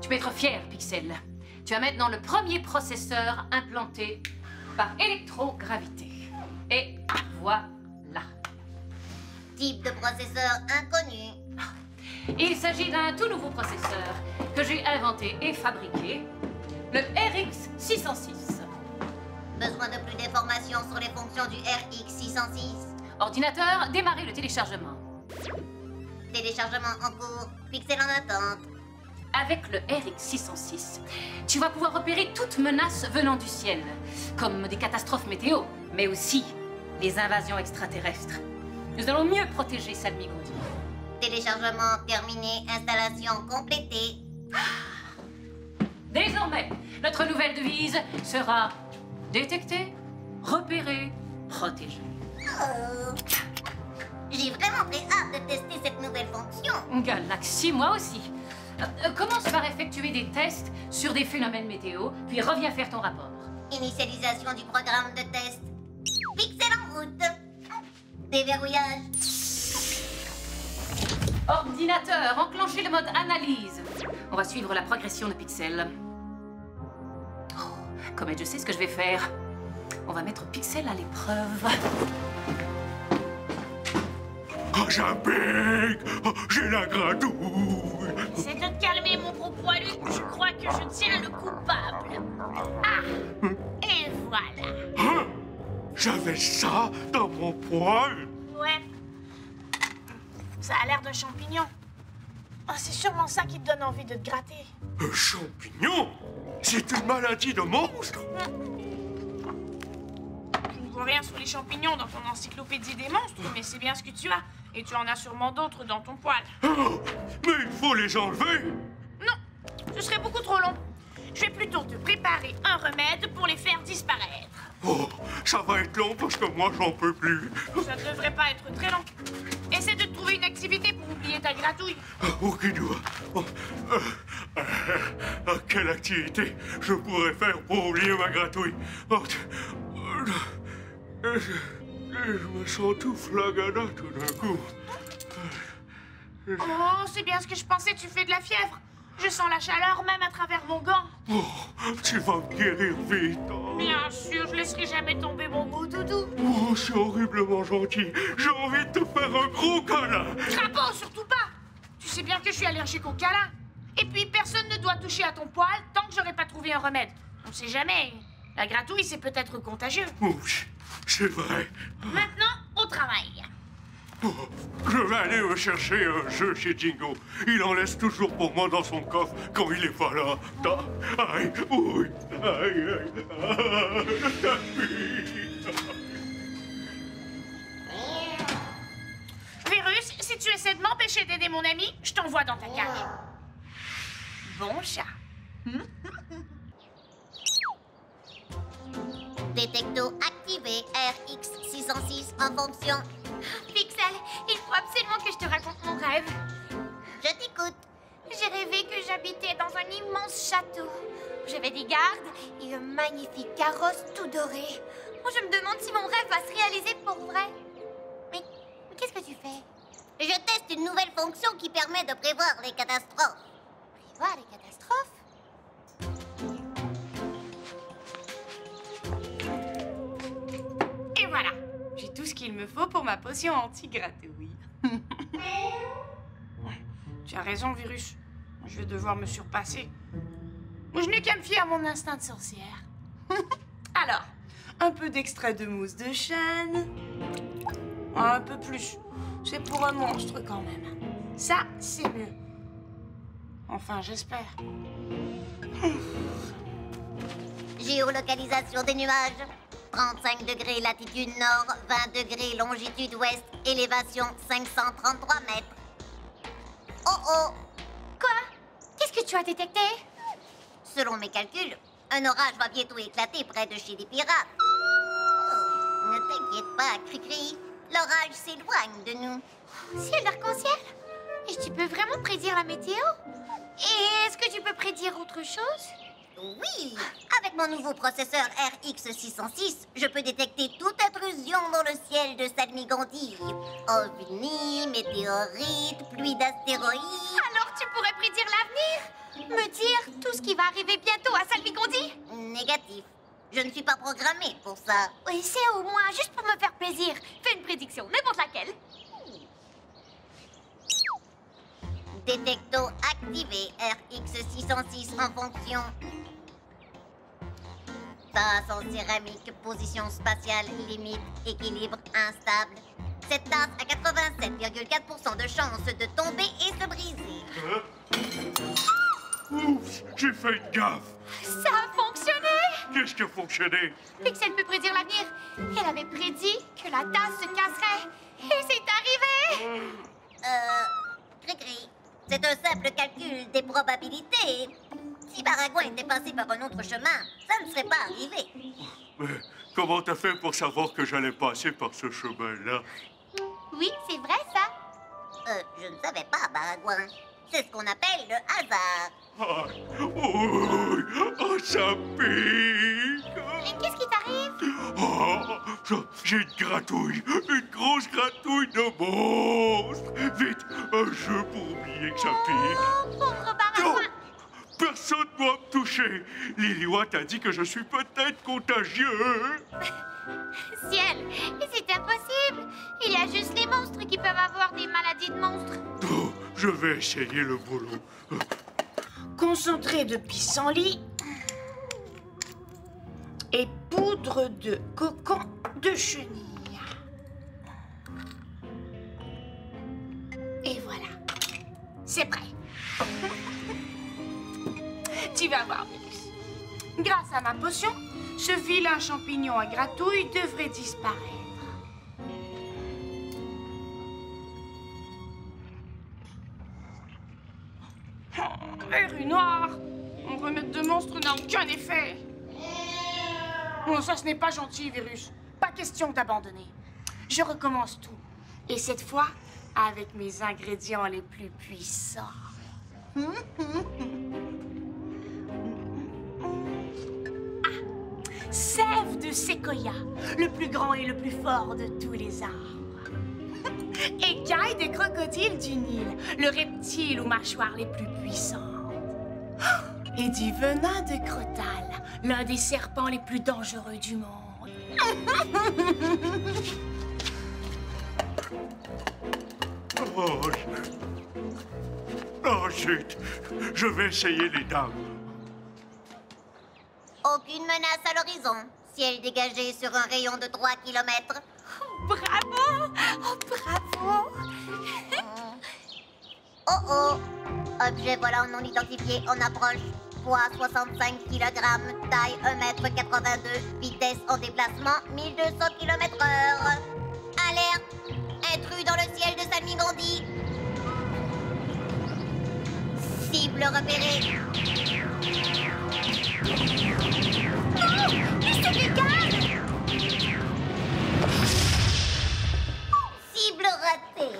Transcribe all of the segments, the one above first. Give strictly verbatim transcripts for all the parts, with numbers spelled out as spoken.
Tu peux être fier, Pixel. Tu as maintenant le premier processeur implanté par électrogravité. Et voilà. Type de processeur inconnu. Il s'agit d'un tout nouveau processeur que j'ai inventé et fabriqué, le R X six cent six. Besoin de plus d'informations sur les fonctions du R X six cent six. Ordinateur, démarrez le téléchargement. Téléchargement en cours, Pixel en attente. Avec le R X six cent six, tu vas pouvoir repérer toute menace venant du ciel, comme des catastrophes météo, mais aussi les invasions extraterrestres. Nous allons mieux protéger Salmigondi. Téléchargement terminé, installation complétée. Désormais, notre nouvelle devise sera détecter, repérer, protéger. Oh. J'ai vraiment très hâte de tester cette nouvelle fonction. Galaxy, moi aussi. Euh, commence par effectuer des tests sur des phénomènes météo, puis reviens faire ton rapport. Initialisation du programme de test. Pixel en route. Déverrouillage. Ordinateur, enclenchez le mode analyse. On va suivre la progression de Pixel. Oh, comme je sais ce que je vais faire. On va mettre Pixel à l'épreuve. Oh, j'applique! Oh, j'ai la gratouille! Essaie de te calmer, mon gros poilu. Je crois que je tiens le coupable. Ah! Et voilà. Hein? J'avais ça dans mon poil? Ouais. Ça a l'air d'un champignon. Oh, c'est sûrement ça qui te donne envie de te gratter. Un champignon? C'est une maladie de monstre? Je ne vois rien sur les champignons dans ton encyclopédie des monstres, mais c'est bien ce que tu as. Et tu en as sûrement d'autres dans ton poil. Oh, mais il faut les enlever! Non, ce serait beaucoup trop long. Je vais plutôt te préparer un remède pour les faire disparaître. Oh, ça va être long parce que moi, j'en peux plus. Ça ne devrait pas être très long. Essaie de trouver une activité pour oublier ta gratouille. Ok, doigt. Oh, euh, euh, euh, quelle activité je pourrais faire pour oublier ma gratouille? Oh, euh, euh, je, je me sens tout flagada tout d'un coup. Oh, c'est bien ce que je pensais, tu fais de la fièvre. Je sens la chaleur même à travers mon gant. Oh, tu vas me guérir vite. Oh. Bien sûr, je laisserai jamais tomber mon beau doudou. Oh, c'est horriblement gentil. J'ai envie de te faire un gros câlin. Crapaud, surtout pas. Tu sais bien que je suis allergique au câlin. Et puis, personne ne doit toucher à ton poil tant que j'aurai pas trouvé un remède. On sait jamais. La gratouille, c'est peut-être contagieux. Oui, c'est vrai. Maintenant, au travail. Oh, je vais aller me chercher un jeu chez Jingo. Il en laisse toujours pour moi dans son coffre quand il est pas là. Ta- Aïe, oui, aïe, aïe, aïe. Virus, si tu essaies de m'empêcher d'aider mon ami, je t'envoie dans ta cage. Bon chat. Détecto activé, R X six cent six en fonction. Pixel, il faut absolument que je te raconte mon rêve. Je t'écoute. J'ai rêvé que j'habitais dans un immense château. J'avais des gardes et un magnifique carrosse tout doré. Oh, je me demande si mon rêve va se réaliser pour vrai. Mais, mais qu'est-ce que tu fais? Je teste une nouvelle fonction qui permet de prévoir les catastrophes. Prévoir les catastrophes? Et voilà. J'ai tout ce qu'il me faut pour ma potion anti-gratouille. Tu as raison, Virus. Je vais devoir me surpasser. Je n'ai qu'à me fier à mon instinct de sorcière. Alors, un peu d'extrait de mousse de chêne. Un peu plus. C'est pour un monstre quand même. Ça, c'est mieux. Enfin, j'espère. Géolocalisation des nuages. trente-cinq degrés latitude nord, vingt degrés longitude ouest, élévation cinq cent trente-trois mètres. Oh oh! Quoi? Qu'est-ce que tu as détecté? Selon mes calculs, un orage va bientôt éclater près de chez les pirates. Oh, ne t'inquiète pas, Cricri. L'orage s'éloigne de nous. Ciel d'arc-en-ciel? Et tu peux vraiment prédire la météo? Et est-ce que tu peux prédire autre chose? Oui! Avec mon nouveau processeur R X six cent six, je peux détecter toute intrusion dans le ciel de Salmigondi. OVNI, météorites, pluie d'astéroïdes. Alors tu pourrais prédire l'avenir? Me dire tout ce qui va arriver bientôt à Salpicondie? Négatif. Je ne suis pas programmée pour ça. Oui, c'est au moins juste pour me faire plaisir. Fais une prédiction, n'importe laquelle. Détecto activé. R X six cent six en fonction. Tasse en céramique, position spatiale, limite, équilibre instable. Cette tasse a quatre-vingt-sept virgule quatre pour cent de chance de tomber et se briser. Hein? Oups, j'ai fait une gaffe. Ça a fonctionné! Qu'est-ce qui a fonctionné? Pixel peut prédire l'avenir. Elle avait prédit que la tasse se casserait. Et c'est arrivé! Euh... Cricri, c'est un simple calcul des probabilités. Si Baragouin était passé par un autre chemin, ça ne serait pas arrivé. Mais comment t'as fait pour savoir que j'allais passer par ce chemin-là? Oui, c'est vrai ça. Euh, je ne savais pas, Baragouin. C'est ce qu'on appelle le hasard. Ah, oui, oh, ça pique! Et qu'est-ce qui t'arrive? Oh, j'ai une gratouille, une grosse gratouille de monstre! Vite, un jeu pour oublier que ça pique! Oh, pauvre Baragouin! Personne ne doit me toucher! Lily-Watt a dit que je suis peut-être contagieux! Ciel, c'est impossible! Il y a juste les monstres qui peuvent avoir des maladies de monstres. Oh, je vais essayer le boulot. Concentré de pissenlit et poudre de cocon de chenille. Et voilà, c'est prêt. Tu vas voir, Vénus. Grâce à ma potion, ce vilain champignon à gratouille devrait disparaître. Verrue noire. Un remède de monstre n'a aucun effet. Non, ça, ce n'est pas gentil, Virus. Pas question d'abandonner. Je recommence tout. Et cette fois, avec mes ingrédients les plus puissants. Ah, sève de séquoia, le plus grand et le plus fort de tous les arbres. Écailles des crocodiles du Nil, le reptile aux mâchoires les plus puissantes. Et du venin de Crotal, l'un des serpents les plus dangereux du monde. Oh, oh, zut! Je vais essayer les dames. Aucune menace à l'horizon. Ciel dégagé sur un rayon de trois kilomètres. Bravo! Oh, bravo! Oh oh! Objet volant non identifié en approche. Poids soixante-cinq kilogrammes. Taille un mètre quatre-vingt-deux. Vitesse en déplacement mille deux cents kilomètres heure. Alerte! Intrus dans le ciel de Salpicondie. Cible repérée. Non! Mais c'est des gars! Cible ratée.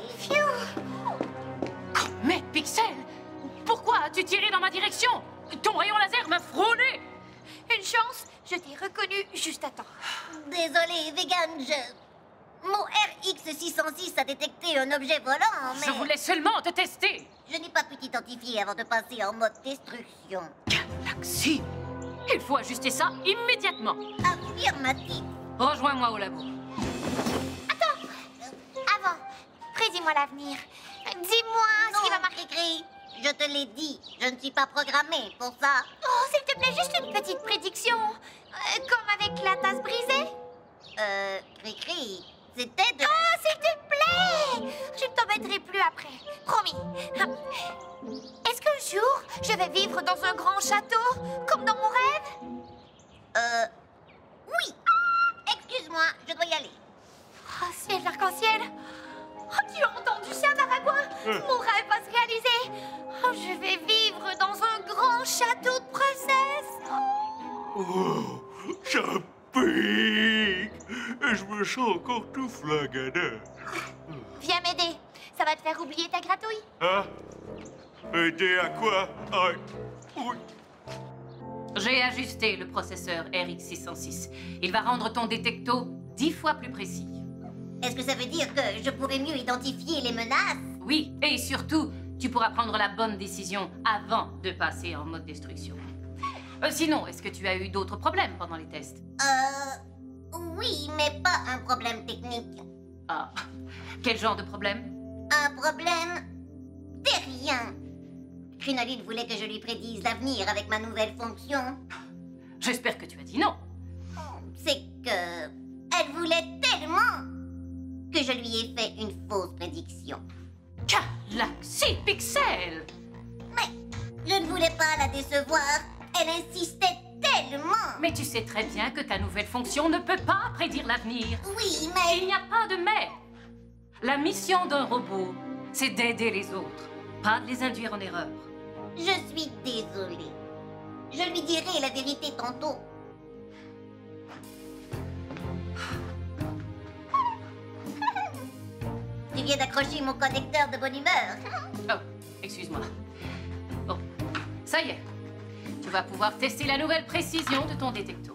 Mais Pixel, pourquoi as-tu tiré dans ma direction? Ton rayon laser m'a frôlé. Une chance, je t'ai reconnu juste à temps. Désolé, Vegan, je... Mon R X six cent six a détecté un objet volant, mais... Je voulais seulement te tester. Je n'ai pas pu t'identifier avant de passer en mode destruction. Galaxy, il faut ajuster ça immédiatement. Affirmatif. Rejoins-moi au labo. Attends! Avant, prédis-moi l'avenir. Dis-moi ce qui va marquer. Cricri, je te l'ai dit, je ne suis pas programmée pour ça. Oh, s'il te plaît, juste une petite prédiction. Euh, comme avec la tasse brisée. Euh, Cricri, c'était de... Oh, s'il te plaît! Je ne t'embêterai plus après. Promis. Est-ce qu'un jour, je vais vivre dans un grand château, comme dans mon rêve? Euh... Oui. Excuse-moi, je dois y aller. Oh, ciel d'arc-en-ciel! Oh, tu as entendu ça, Baragouin? Mon rêve va se réaliser! Oh, je vais vivre dans un grand château de princesse! Oh, ça pique! Et je me sens encore tout flingadin. Viens m'aider. Ça va te faire oublier ta gratouille. Hein? Aider à quoi? Ah, oui. J'ai ajusté le processeur R X six cent six. Il va rendre ton détecto dix fois plus précis. Est-ce que ça veut dire que je pourrais mieux identifier les menaces? Oui, et surtout, tu pourras prendre la bonne décision avant de passer en mode destruction. Euh, sinon, est-ce que tu as eu d'autres problèmes pendant les tests? Euh... Oui, mais pas un problème technique. Ah, quel genre de problème? Un problème terrien. Crinoline voulait que je lui prédise l'avenir avec ma nouvelle fonction. J'espère que tu as dit non. C'est que... elle voulait tellement que je lui ai fait une fausse prédiction. Galaxy Pixel! Mais je ne voulais pas la décevoir. Elle insistait tellement. Mais tu sais très bien que ta nouvelle fonction ne peut pas prédire l'avenir. Oui, mais... Il n'y a pas de mais. La mission d'un robot, c'est d'aider les autres, pas de les induire en erreur. Je suis désolée. Je lui dirai la vérité tantôt. Tu viens d'accrocher mon connecteur de bonne humeur. Oh, excuse-moi. Bon, ça y est. Tu vas pouvoir tester la nouvelle précision de ton détecto.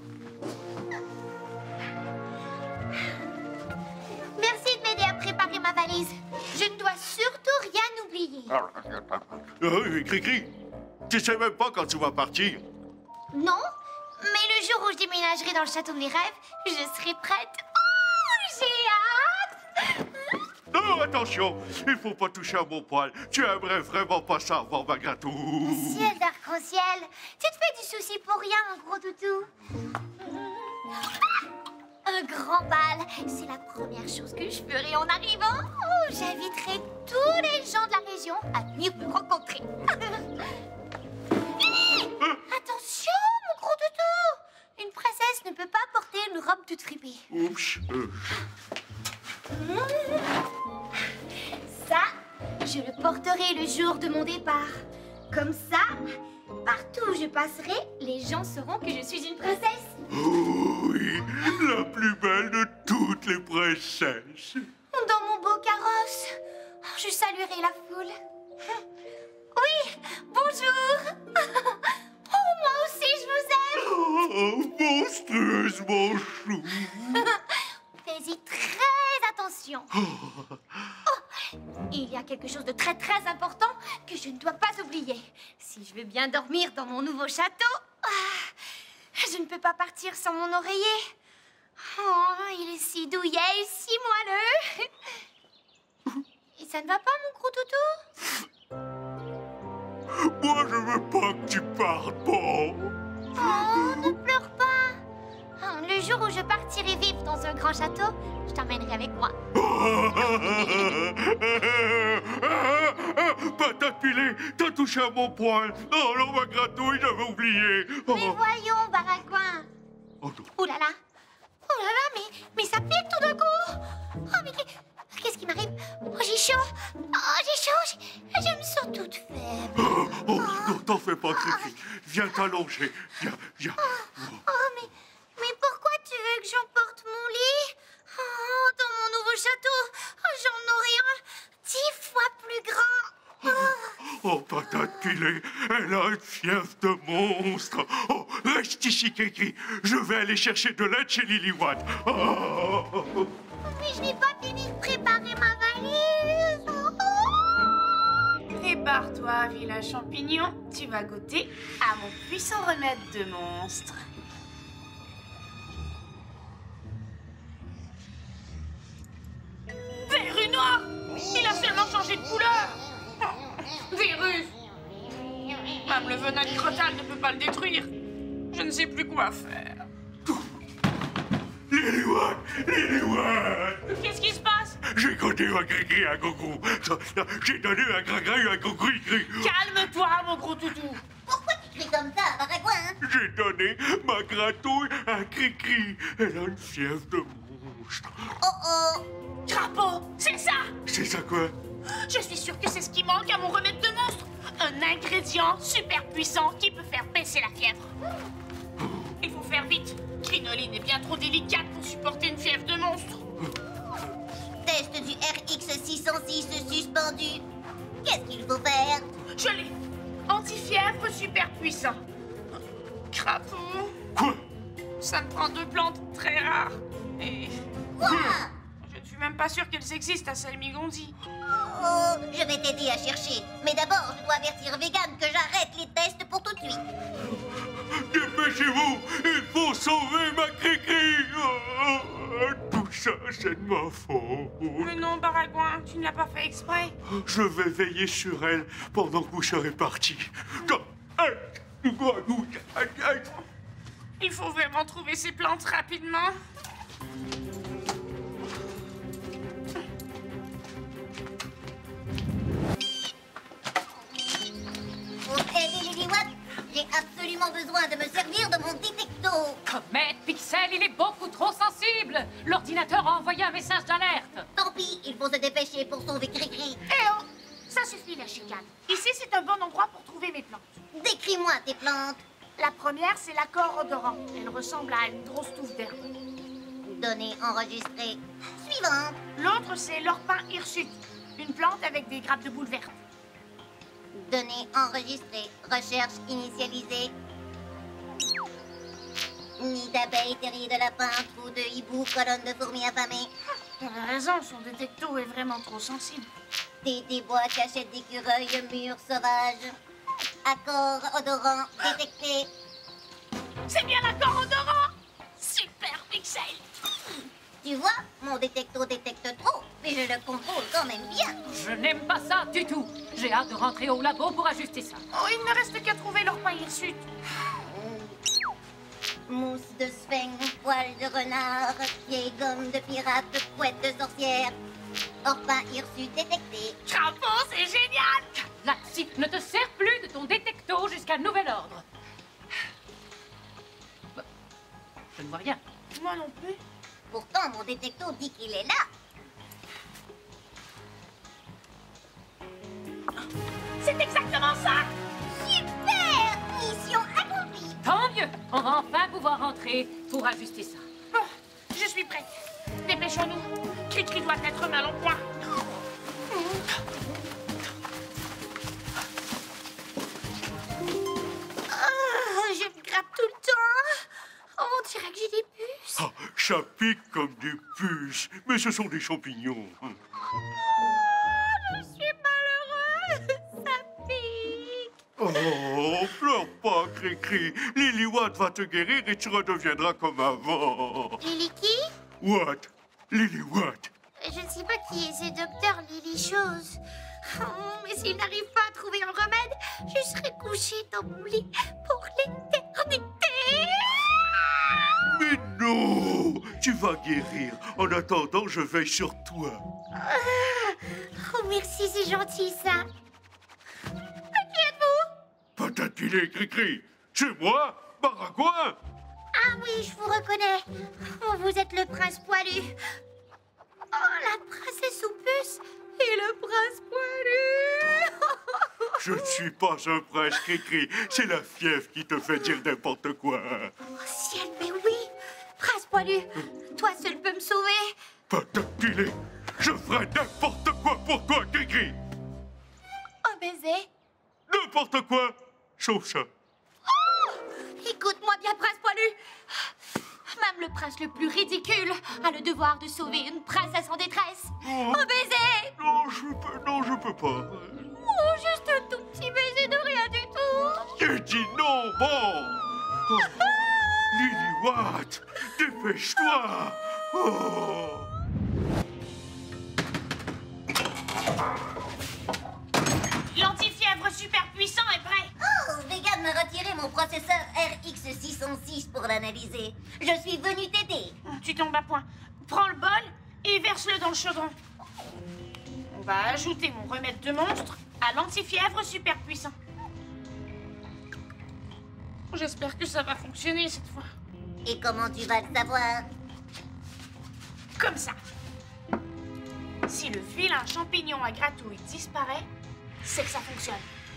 Merci de m'aider à préparer ma valise. Je ne dois surtout rien oublier. Euh, Cri-Cri, tu sais même pas quand tu vas partir. Non, mais le jour où je déménagerai dans le château de mes rêves, je serai prête. Oh, j'ai hâte! Non, attention, il faut pas toucher à mon poil. Tu aimerais vraiment pas ça avant ma gratouille. Ciel d'arc-en-ciel, tu te fais du souci pour rien, mon gros toutou. Un grand bal, c'est la première chose que je ferai en arrivant. Oh, j'inviterai tous les gens de la région à venir me rencontrer. Attention, mon gros toutou! Une princesse ne peut pas porter une robe toute fripée. Oups. euh. Ça, je le porterai le jour de mon départ. Comme ça, partout où je passerai, les gens sauront que je suis une princesse. Oh oui, la plus belle de toutes les princesses. Dans mon beau carrosse, je saluerai la foule. Oui, bonjour. Oh, moi aussi, je vous aime. Oh, monstrueusement chou. Fais-y très attention. Oh, il y a quelque chose de très très important que je ne dois pas oublier. Si je veux bien dormir dans mon nouveau château, ah, je ne peux pas partir sans mon oreiller. Oh, il est si douillet et si moelleux. Et ça ne va pas, mon gros toutou? Moi, je veux pas que tu partes, bon. Oh, ne pleure pas. Oh, le jour où je partirai vivre dans un grand château, je t'emmènerai avec moi. Patate pilée, t'as touché à mon poil. Oh non, ma gratouille, j'avais oublié. Oh. Mais voyons, Baragouin. Oh non. Oh là là. Oh là là, mais, mais ça pique tout d'un coup. Oh, mais qu'est-ce qui m'arrive? Oh, j'ai chaud. Oh, j'ai chaud. Je, je me sens toute faible. Oh, oh, non, t'en fais pas, Cri-Cri. Viens t'allonger. Viens, viens. Oh, mais, mais pourquoi tu veux que j'emporte mon lit? Oh, dans mon nouveau château, oh, j'en aurai un dix fois plus grand. Oh. Oh, patate pilée, elle a une fièvre de monstre. Oh, reste ici, Cri-Cri. Je vais aller chercher de l'aide chez Lily-Wan. Oh. Mais je n'ai pas fini de préparer ma valise. Oh. Prépare-toi, village champignon. Tu vas goûter à mon puissant remède de monstre. Verrue noire! Il a seulement changé de couleur! Virus! Même le venin de Crotal ne peut pas le détruire. Je ne sais plus quoi faire. Lily-Wan, Lily-Wan. Qu'est-ce qui se passe? J'ai donné un gris-gris à Gogo. J'ai donné un gris-gris à Gogo-gris. Calme-toi, mon gros toutou. Pourquoi tu cries comme ça, Baragouin? J'ai donné ma gratouille à Cri-Cri. Elle a une fièvre de monstre. Oh oh. Crapaud, c'est ça! C'est ça quoi? Je suis sûre que c'est ce qui manque à mon remède de monstre. Un ingrédient super puissant qui peut faire baisser la fièvre. Il faut faire vite. Crinoline est bien trop délicate pour supporter une fièvre de monstre. Test du R X six cent six suspendu. Qu'est-ce qu'il faut faire? Je l'ai. Anti-fièvre super puissant. Crapaud, Quoi? ça me prend deux plantes très rares. Et Quoi? je ne suis suis même pas sûre qu'elles existent à Salmigondi. Oh, je vais t'aider à chercher. Mais d'abord, je dois avertir Vegan que j'arrête les tests pour tout de suite. Dépêchez-vous, il faut sauver ma Cricri. Oh, tout ça, c'est de ma faute. Mais non, Baragouin, tu ne l'as pas fait exprès. Je vais veiller sur elle pendant que vous serez partis. Il faut vraiment trouver ces plantes rapidement. Pour aider Lily-Watt, j'ai absolument besoin de me servir de mon détecto. Comète, Pixel, il est beaucoup trop sensible. L'ordinateur a envoyé un message d'alerte. Tant pis, il faut se dépêcher pour sauver Cricri. Eh oh, ça suffit la chicane. Ici, c'est un bon endroit pour trouver mes plantes. Décris-moi tes plantes. La première, c'est l'accord odorant. Elle ressemble à une grosse touffe d'herbe. Données enregistrées. Suivante. L'autre, c'est l'orpin hirsute. Une plante avec des grappes de boules vertes. Données enregistrées. Recherche initialisée. Nid d'abeilles, terrier de lapin, trou de hibou, colonne de fourmis affamées. Elle a raison, son détecto est vraiment trop sensible. Des débois, cachettes d'écureuils, murs sauvages. Accord odorant détecté. C'est bien l'accord odorant! Super, Pixel! Tu vois, mon détecto détecte trop, mais je le contrôle quand même bien. Je n'aime pas ça du tout. J'ai hâte de rentrer au labo pour ajuster ça. Oh, il ne reste qu'à trouver l'orpin hirsute. Mousse de sphinx, poil de renard, vieille gomme de pirate, couette de sorcière. Orpin hirsute détecté. Crapaud, c'est génial! Laxi, ne te sers plus de ton détecto jusqu'à nouvel ordre. Bah, je ne vois rien. Moi non plus. Pourtant, mon détecto dit qu'il est là. C'est exactement ça! Super! Mission accomplie. Tant mieux. On va enfin pouvoir rentrer pour ajuster ça. Oh, je suis prête. Dépêchons-nous. Cricri doit être mal en point. Oh, je me gratte tout le temps. Oh, on dirait que j'ai des puces. Ah, ça pique comme des puces, mais ce sont des champignons. Je suis malheureux. Ça pique. Oh, pleure pas, Cricri. Lily-Watt va te guérir et tu redeviendras comme avant. Lily qui? Watt, Lily-Watt. Je ne sais pas qui est ce docteur Lily Chose. Oh, mais s'il n'arrive pas à trouver un remède, je serai couchée dans mon lit pour l'éternité. Mais non, tu vas guérir. En attendant, je veille sur toi. Ah, oh, merci, c'est gentil, ça. Qui êtes-vous? Patatine, Cricri. C'est moi, Baragouin. Ah oui, je vous reconnais. Oh, vous êtes le prince poilu. Oh, la princesse aux puces et le prince poilu. Je ne suis pas un prince, Cricri. C'est la fièvre qui te fait dire n'importe quoi. Oh ciel, mais oui. Prince poilu, toi seul peux me sauver. Patatine, je ferai n'importe quoi pour toi, Cricri. Un baiser. N'importe quoi, sauf ça. Oh, écoute-moi bien, prince poilu. Même le prince le plus ridicule a le devoir de sauver une princesse en détresse. Oh. Un baiser. Non, je peux, non, je peux pas. Oh, juste un tout petit baiser de rien du tout. J'ai dit non, bon. Oh. Lily-Watt, dépêche-toi. Oh. L'antifièvre super puissant est prêt. Oh, Vegan m'a retiré mon processeur R X six cent six pour l'analyser. Je suis venue t'aider. Tu tombes à point. Prends le bol et verse-le dans le chaudron. On va ajouter mon remède de monstre à l'antifièvre super puissant. J'espère que ça va fonctionner cette fois. Et comment tu vas le savoir? Comme ça. Si le vilain champignon à gratouille disparaît, c'est que ça fonctionne.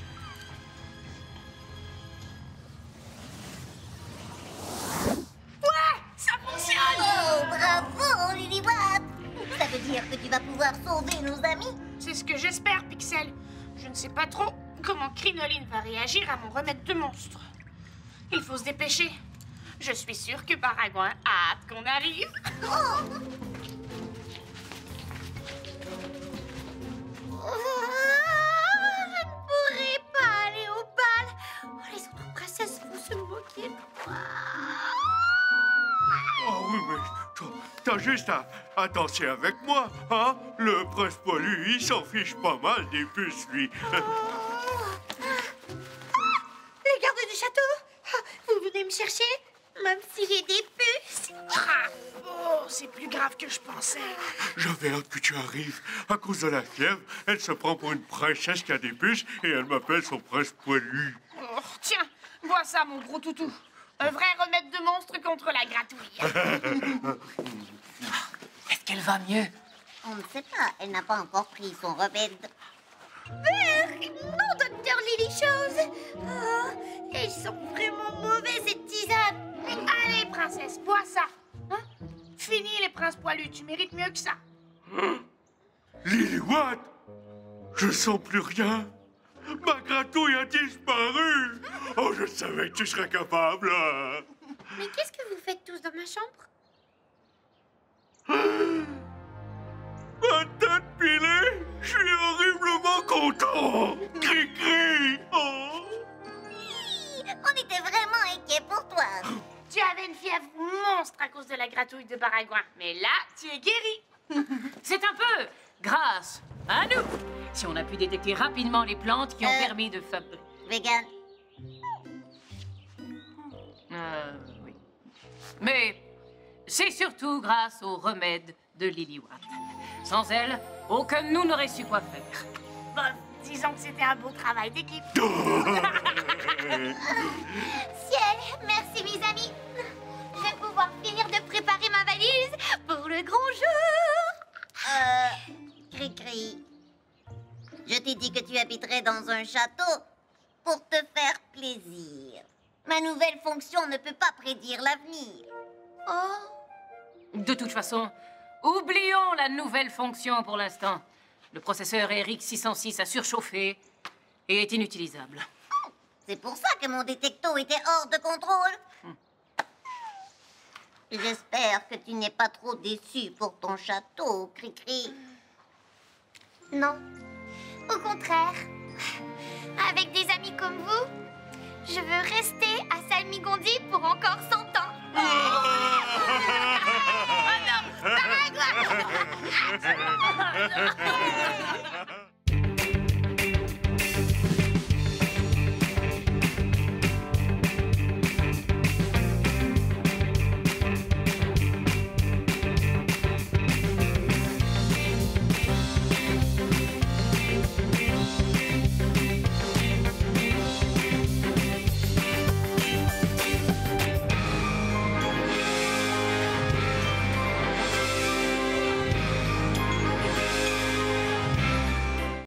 Ouais, ça fonctionne! Oh, bravo, Lily-Watt! Ça veut dire que tu vas pouvoir sauver nos amis? C'est ce que j'espère, Pixel. Je ne sais pas trop comment Crinoline va réagir à mon remède de monstre. Il faut se dépêcher. Je suis sûre que Baragouin a hâte qu'on arrive. Oh. Oh oui, mais t'as- t'as juste à, à danser avec moi, hein? Le prince poilu, il s'en fiche pas mal des puces, lui. Les gardes du château, vous venez me chercher, même s'il y a des puces. Ah, oh, c'est plus grave que je pensais. J'avais hâte que tu arrives. À cause de la fièvre, elle se prend pour une princesse qui a des puces et elle m'appelle son prince poilu. Oh, tiens, vois ça, mon gros toutou. Un vrai remède de monstre contre la gratouille. Est-ce qu'elle va mieux? On ne sait pas, elle n'a pas encore pris son remède. Non, docteur Lily Chose. Oh, elles sont vraiment mauvaises, ces tisanes. Allez, princesse, bois ça. Hein? Fini les princes poilus, tu mérites mieux que ça. Lily-Watt, je sens plus rien. Ma gratouille a disparu. Oh, je savais que tu serais capable. Mais qu'est-ce que vous faites tous dans ma chambre? Ma tête pilée, je suis horriblement content. Cri-cri. Oh. Oui, on était vraiment inquiets pour toi. Tu avais une fièvre monstre à cause de la gratouille de Baragouin. Mais là, tu es guéri. C'est un peu grâce à nous. Si on a pu détecter rapidement les plantes qui ont Euh. permis de fabriquer... Vegan, Euh, oui. Mais c'est surtout grâce aux remèdes de Lily-Watt. Sans elle, aucun de nous n'aurait su quoi faire. Bon, disons que c'était un beau travail d'équipe. Ciel, merci mes amis. Je vais pouvoir finir de préparer ma valise pour le grand jour. euh, Cri-cri. Je t'ai dit que tu habiterais dans un château pour te faire plaisir. Ma nouvelle fonction ne peut pas prédire l'avenir. Oh, De toute façon, oublions la nouvelle fonction pour l'instant. Le processeur R X six cent six a surchauffé et est inutilisable. C'est pour ça que mon détecto était hors de contrôle. J'espère que tu n'es pas trop déçu pour ton château, Cri-cri. non. Au contraire. Avec des amis comme vous, je veux rester à Salmigondi pour encore cent ans. Ah